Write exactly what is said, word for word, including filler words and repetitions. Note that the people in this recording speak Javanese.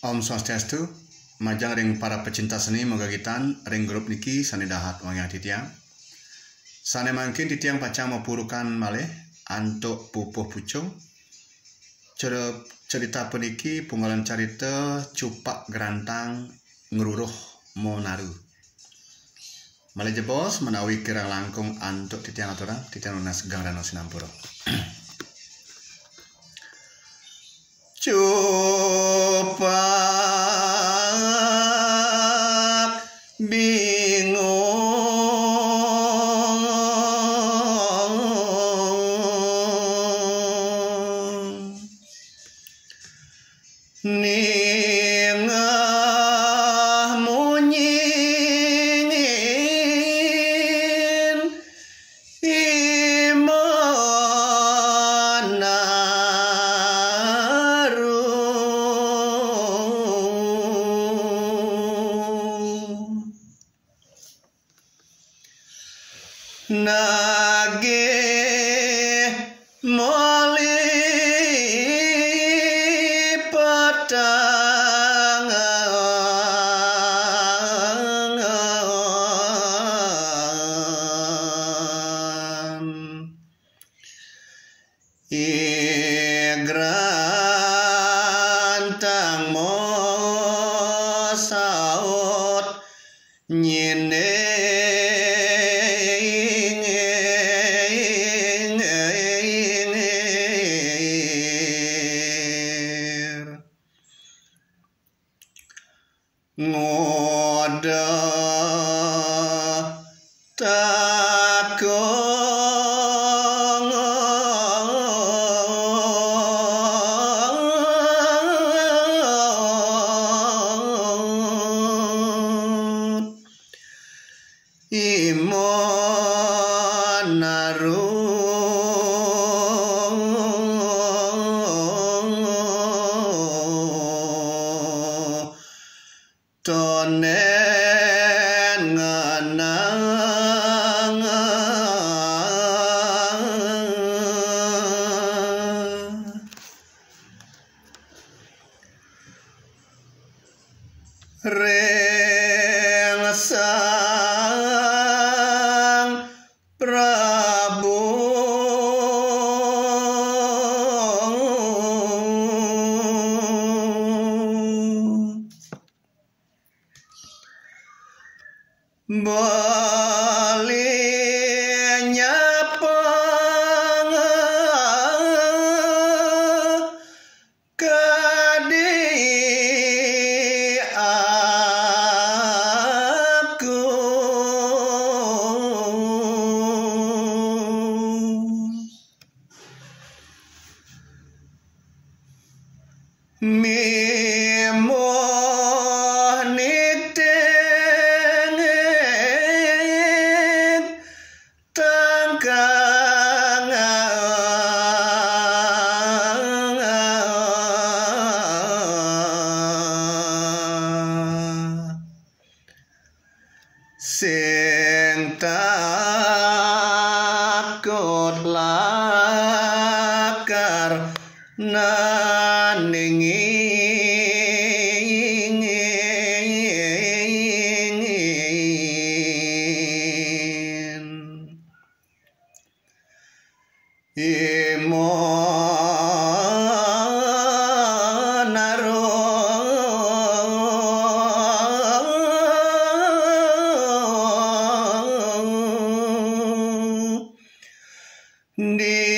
Om Swastiastu, majang ring para pecinta seni mogagitan ring grup niki sane dahat wangyang titiang. Sane mangkin titiang pacang mapurukan malih antuk pupuh pucung. Cerita peniki punggalan carita cupak gerantang ngeruruh monaru. Malih jebos menawi kirang langkung antuk titiang aturang titiang lunas gang danau sinampura. Cupak bingung ningah munyingin nagih moli patangan igrantang mo saut nyine ngoda takong imonaru tonen ngenang ring sang Prabu balinya kadi aku mimoh nitengit tangkang sing takut lakar naningin imonaru di